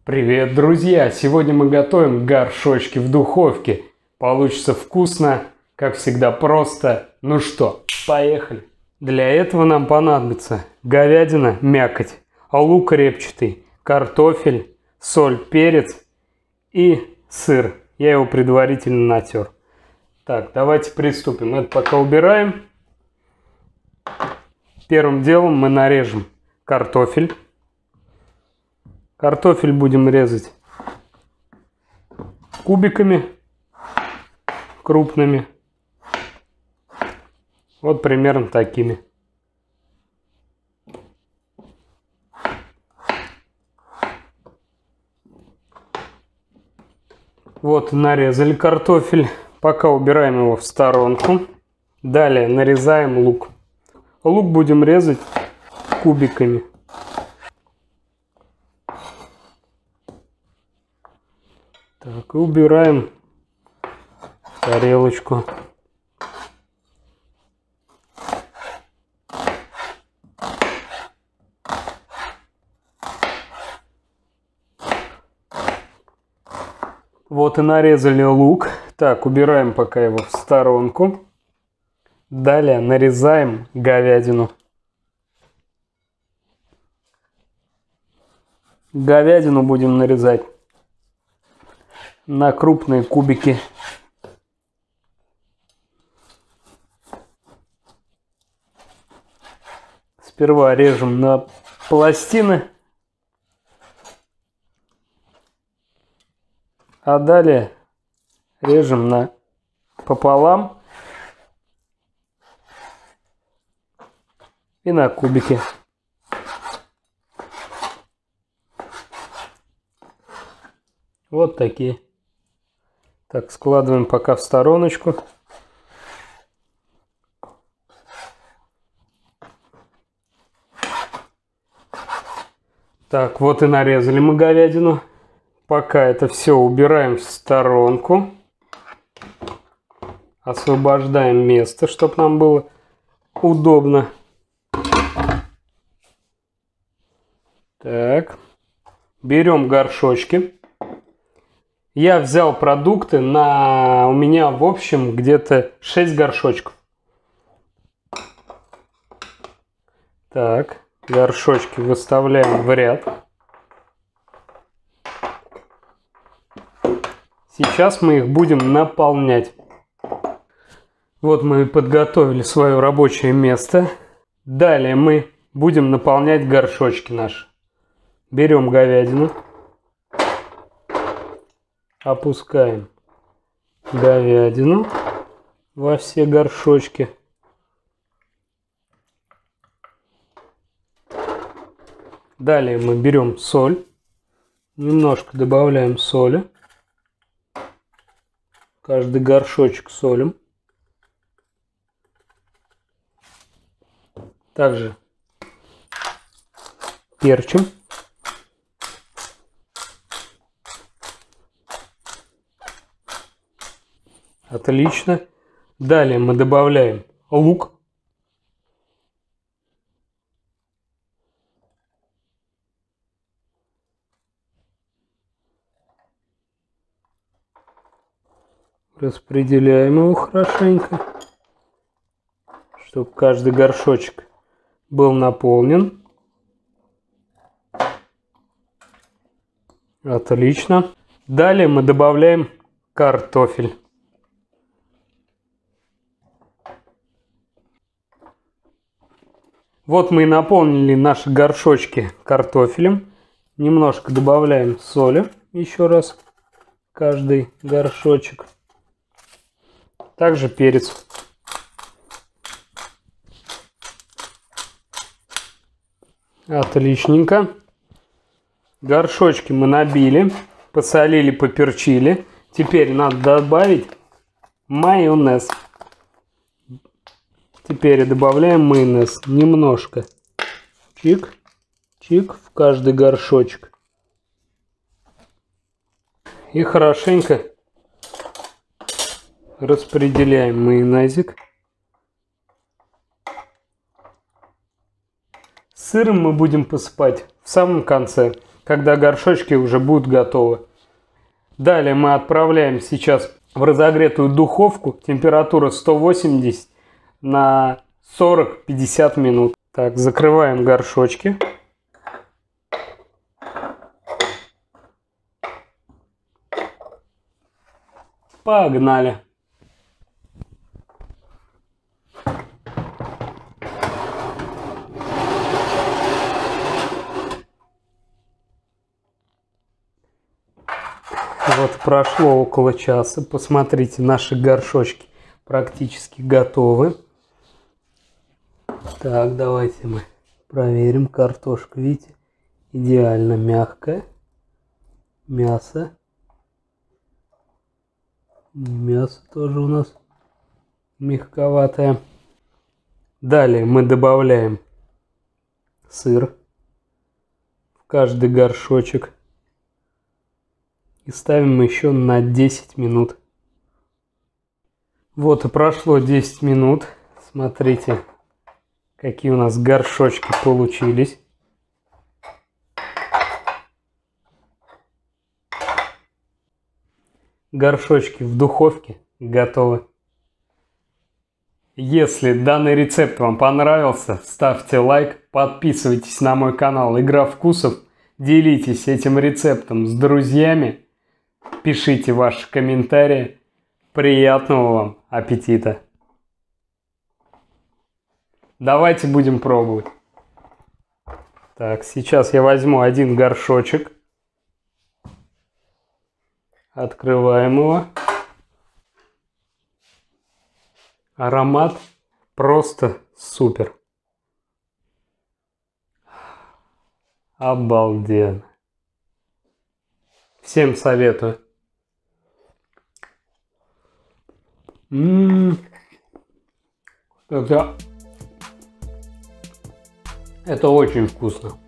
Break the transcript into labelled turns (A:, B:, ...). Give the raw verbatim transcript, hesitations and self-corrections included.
A: Привет, друзья! Сегодня мы готовим горшочки в духовке. Получится вкусно, как всегда просто. Ну что, поехали! Для этого нам понадобится говядина, мякоть, лук репчатый, картофель, соль, перец и сыр. Я его предварительно натер. Так, давайте приступим. Это пока убираем. Первым делом мы нарежем картофель. Картофель будем резать кубиками крупными. Вот примерно такими. Вот нарезали картофель. Пока убираем его в сторонку. Далее нарезаем лук. Лук будем резать кубиками. Так, и убираем в тарелочку. Вот и нарезали лук. Так, убираем пока его в сторонку. Далее нарезаем говядину. Говядину будем нарезать на крупные кубики. Сперва режем на пластины, а далее режем на пополам и на кубики. Вот такие. Так, складываем пока в стороночку. Так, вот и нарезали мы говядину. Пока это все убираем в сторонку. Освобождаем место, чтобы нам было удобно. Так, берем горшочки. Я взял продукты на... У меня в общем где-то шесть горшочков. Так, горшочки выставляем в ряд. Сейчас мы их будем наполнять. Вот мы и подготовили свое рабочее место. Далее мы будем наполнять горшочки наши. Берем говядину. Опускаем говядину во все горшочки. Далее мы берем соль. Немножко добавляем соли. Каждый горшочек солим. Также перчим. Отлично. Далее мы добавляем лук. Распределяем его хорошенько, чтобы каждый горшочек был наполнен. Отлично. Далее мы добавляем картофель. Вот мы и наполнили наши горшочки картофелем. Немножко добавляем соли еще раз. Каждый горшочек. Также перец. Отличненько. Горшочки мы набили, посолили, поперчили. Теперь надо добавить майонез. Теперь добавляем майонез немножко. Чик, чик в каждый горшочек. И хорошенько распределяем майонезик. Сыром мы будем посыпать в самом конце. когда горшочки уже будут готовы. Далее мы отправляем сейчас в разогретую духовку, температура сто восемьдесят, на сорок-пятьдесят минут. Так, закрываем горшочки. Погнали! Вот прошло около часа. Посмотрите, наши горшочки практически готовы. Так, давайте мы проверим. Картошка, видите, идеально мягкая. Мясо. Мясо тоже у нас мягковатое. Далее мы добавляем сыр в каждый горшочек. И ставим еще на десять минут. Вот и прошло десять минут. Смотрите, какие у нас горшочки получились. Горшочки в духовке готовы. Если данный рецепт вам понравился, ставьте лайк, подписывайтесь на мой канал Игра Вкусов, делитесь этим рецептом с друзьями. Пишите ваши комментарии. Приятного вам аппетита! Давайте будем пробовать. Так, сейчас я возьму один горшочек. Открываем его. Аромат просто супер. Обалденно. Всем советую. М-м-м. Это, это очень вкусно.